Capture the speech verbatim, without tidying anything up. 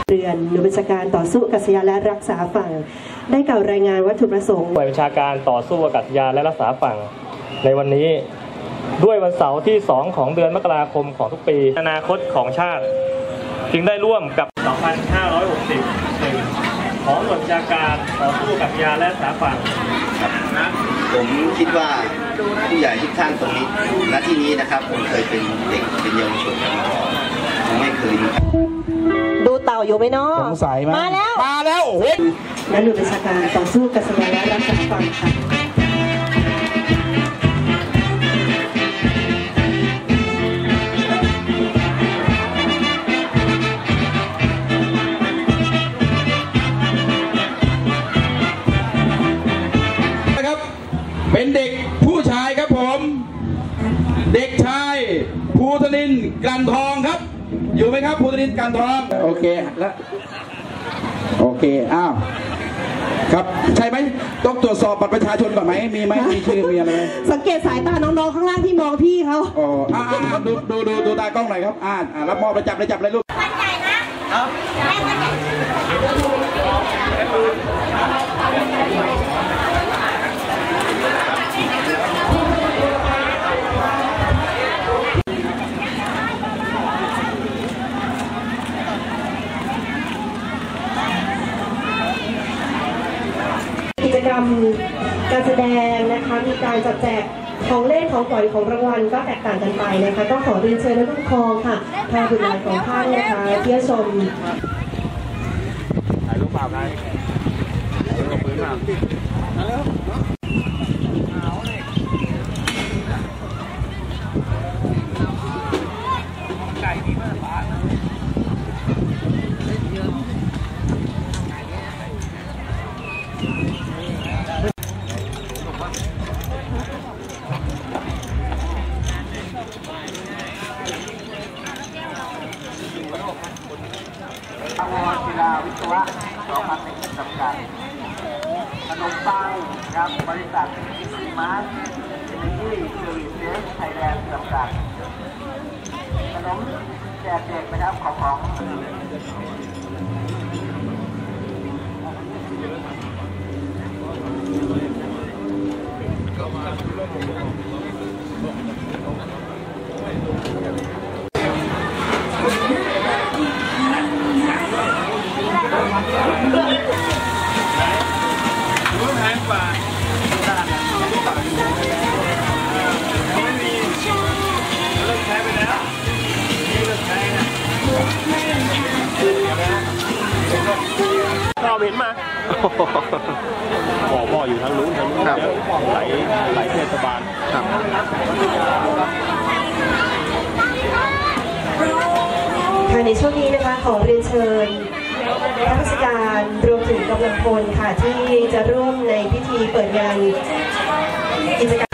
เรือนหน่วยบัญชาการต่อสู้อากาศยานและรักษาฝั่งได้กล่าวรายงานวัตถุประสงค์หน่วยบัญชาการต่อสู้อากาศยานและรักษาฝั่งในวันนี้ด้วยวันเสาร์ที่สองของเดือนมกราคมของทุกปีอนาคตของชาติจึงได้ร่วมกับ สองพันห้าร้อยหกสิบ ของหน่วยบัญชาการต่อสู้อากาศยานและรักษาฝั่งผมคิดว่าผู้ใหญ่ทุกท่านตรงนี้ณที่นี้นะครับผมเคยเป็นเด็กเป็นเยาวชนมาก่อนผมไม่เคยดูเต่าอยู่ไหมเนาะสงสัยมาแล้วมาแล้วโอ้ยและหน่วยบัญชาการต่อสู้อากาศยานและรักษาฝั่งค่ะเป็นเด็กผู้ชายครับผมเด็กชายภูธนินทร์กลั่นทองครับอยู่ไหมครับภูธนินทร์กลั่นทองโอเคแล้วโอเคอ้าวครับใช่ไหมต้องตรวจสอบบัตรประชาชนก่อนไหมมีไหมมีชื่อมีอะไรไหมสังเกตสายตาน้องๆข้างล่างที่มองพี่เขาอ๋ออ่าดูดูดูดูตากล้องหน่อยครับอ่ารับมอบไปจับเลยจับเลยลูกมั่นใจนะกิจกรรมการแสดงนะคะมีการจัดแจกของเล่นของปล่อยของรางวัลก็แตกต่างกันไปนะคะก็ขอเรียนเชิญนักผู้ปกครองค่ะพาบุตรหลานของท่านนะคะเที่ยวชมถ่ายรูปเปล่าไงถ่ายรูปปืนเปล่าไก่ดีมากป้ากีฬาวิศวะสองพันหนึ่งจำกัดขนมปังครับบริษัทมาร์คเอเนจีเซอร์วิสเซสไทยแลนด์จำกัดขนมแจกเด็กนะครับของของเราเห็นมาบ่อบ่ออยู่ทางนู้นทางนู้นไหลไหลเทศบาลครับค่ะในช่วงนี้นะคะขอเรียนเชิญข้าราชการรวมถึงกำลังพลค่ะที่จะร่วมในพิธีเปิดงานกิจกรรม